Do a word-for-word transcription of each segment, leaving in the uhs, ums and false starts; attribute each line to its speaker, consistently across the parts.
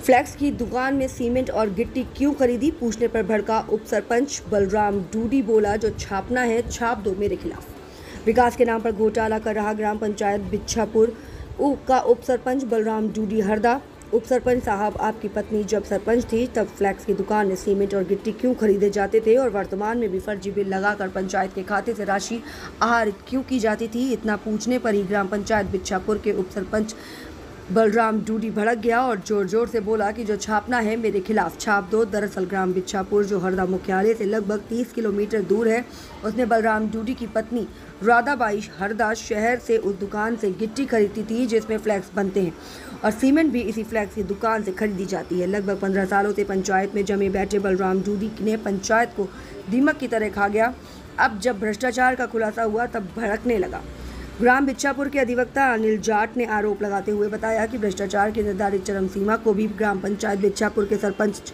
Speaker 1: Flex की दुकान में सीमेंट और गिट्टी क्यों खरीदी, पूछने पर भड़का उप सरपंच बलराम डूडी। बोला, जो छापना है छाप दो मेरे खिलाफ। विकास के नाम पर घोटाला कर रहा ग्राम पंचायत बिच्छापुर का उप सरपंच बलराम डूडी हरदा। उप सरपंच साहब, आपकी पत्नी जब सरपंच थी तब फ्लैक्स की दुकान में सीमेंट और गिट्टी क्यों खरीदे जाते थे और वर्तमान में भी फर्जी बिल लगाकर पंचायत के खाते से राशि आहरित क्यों की जाती थी? इतना पूछने पर ही ग्राम पंचायत बिच्छापुर के उप सरपंच बलराम डूडी भड़क गया और जोर जोर से बोला कि जो छापना है मेरे खिलाफ छाप दो। दरअसल ग्राम बिच्छापुर, जो हरदा मुख्यालय से लगभग तीस किलोमीटर दूर है, उसने बलराम डूडी की पत्नी राधाबाई हरदा शहर से उस दुकान से गिट्टी खरीदी थी जिसमें फ्लैक्स बनते हैं और सीमेंट भी इसी फ्लैक्स की दुकान से खरीदी जाती है। लगभग पंद्रह सालों से पंचायत में जमे बैठे बलराम डूडी ने पंचायत को दीमक की तरह खा गया। अब जब भ्रष्टाचार का खुलासा हुआ तब भड़कने लगा। ग्राम बिच्छापुर के अधिवक्ता अनिल जाट ने आरोप लगाते हुए बताया कि भ्रष्टाचार की निर्धारित चरम सीमा को भी ग्राम पंचायत बिच्छापुर के सरपंच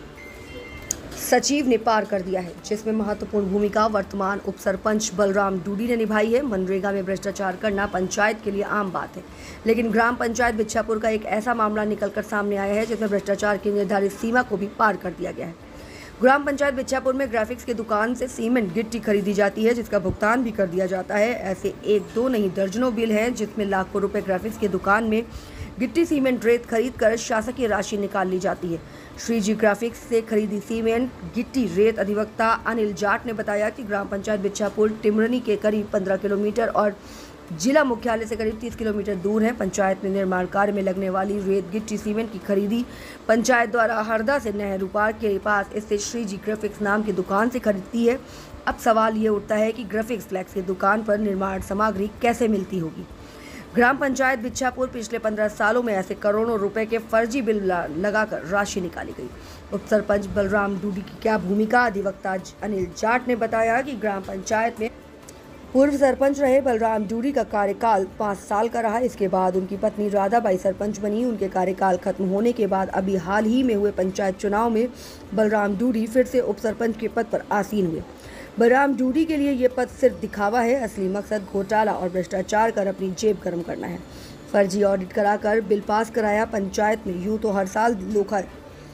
Speaker 1: सचिव ने पार कर दिया है, जिसमें महत्वपूर्ण भूमिका वर्तमान उप सरपंच बलराम डूडी ने निभाई है। मनरेगा में भ्रष्टाचार करना पंचायत के लिए आम बात है, लेकिन ग्राम पंचायत बिच्छापुर का एक ऐसा मामला निकलकर सामने आया है जिसमें भ्रष्टाचार की निर्धारित सीमा को भी पार कर दिया गया है। ग्राम पंचायत बिच्छापुर में ग्राफिक्स की दुकान से सीमेंट गिट्टी खरीदी जाती है, जिसका भुगतान भी कर दिया जाता है। ऐसे एक दो नहीं दर्जनों बिल हैं जिसमें लाखों रुपए ग्राफिक्स की दुकान में गिट्टी सीमेंट रेत खरीद कर शासकीय राशि निकाल ली जाती है। श्री जी ग्राफिक्स से खरीदी सीमेंट गिट्टी रेत अधिवक्ता अनिल जाट ने बताया कि ग्राम पंचायत बिच्छापुर टिमरनी के करीब पंद्रह किलोमीटर और जिला मुख्यालय से करीब तीस किलोमीटर दूर है। पंचायत में निर्माण कार्य में लगने वाली रेत गिट्टी सीमेंट की खरीदी पंचायत द्वारा हरदा से नेहरू पार्क के पास स्थित श्री जी ग्राफिक्स नाम की दुकान से खरीदती है। अब सवाल ये उठता है कि ग्राफिक्स फ्लैक्स की दुकान पर निर्माण सामग्री कैसे मिलती होगी। ग्राम पंचायत बिच्छापुर पिछले पंद्रह सालों में ऐसे करोड़ों रुपए के फर्जी बिल लगाकर राशि निकाली गई। उप सरपंच बलराम डूडी की क्या भूमिका, अधिवक्ता अनिल जाट ने बताया कि ग्राम पंचायत में पूर्व सरपंच रहे बलराम डूडी का कार्यकाल पाँच साल का रहा। इसके बाद उनकी पत्नी राधाबाई सरपंच बनी। उनके कार्यकाल खत्म होने के बाद अभी हाल ही में हुए पंचायत चुनाव में बलराम डूडी फिर से उप सरपंच के पद पर आसीन हुए। बलराम डूडी के लिए ये पद सिर्फ दिखावा है, असली मकसद घोटाला और भ्रष्टाचार कर अपनी जेब गर्म करना है। फर्जी ऑडिट कराकर बिल पास कराया। पंचायत में यूं तो हर साल लोखा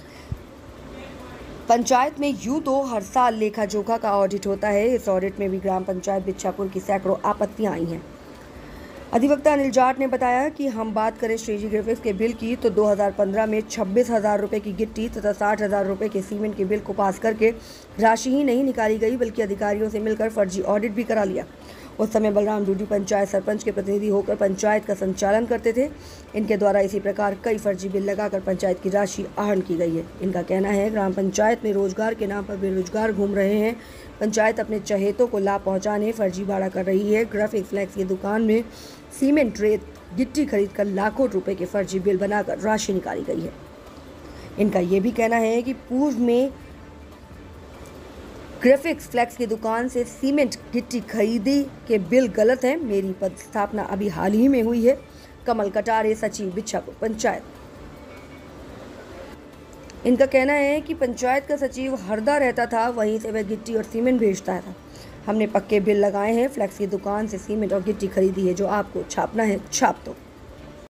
Speaker 1: पंचायत में यूं तो हर साल लेखा जोखा का ऑडिट होता है। इस ऑडिट में भी ग्राम पंचायत बिच्छापुर की सैकड़ों आपत्तियां आई हैं। अधिवक्ता अनिल जाट ने बताया कि हम बात करें श्रीजी ग्राफिक्स के बिल की तो दो हज़ार पंद्रह में छब्बीस हज़ार रुपये की गिट्टी तथा साठ हज़ार रुपये के सीमेंट के बिल को पास करके राशि ही नहीं निकाली गई बल्कि अधिकारियों से मिलकर फर्जी ऑडिट भी करा लिया। उस समय बलराम डूडी पंचायत सरपंच के प्रतिनिधि होकर पंचायत का संचालन करते थे। इनके द्वारा इसी प्रकार कई फर्जी बिल लगाकर पंचायत की राशि आहरण की गई है। इनका कहना है ग्राम पंचायत में रोजगार के नाम पर बेरोजगार घूम रहे हैं। पंचायत अपने चहेतों को लाभ पहुंचाने फर्जी भाड़ा कर रही है। ग्राफिक फ्लैक्स की दुकान में सीमेंट रेत गिट्टी खरीद कर लाखों रुपए के फर्जी बिल बनाकर राशि निकाली गई है। इनका ये भी कहना है कि पूर्व में ग्राफिक्स फ्लैक्स की दुकान से सीमेंट गिट्टी खरीदी के बिल गलत हैं। मेरी पद स्थापना अभी हाल ही में हुई है। कमल कटारे, सचिव बिच्छापुर पंचायत। इनका कहना है कि पंचायत का सचिव हरदा रहता था, वहीं से वह गिट्टी और सीमेंट भेजता था। हमने पक्के बिल लगाए हैं। फ्लैक्स की दुकान से सीमेंट और गिट्टी खरीदी है। जो आपको छापना है छाप दो।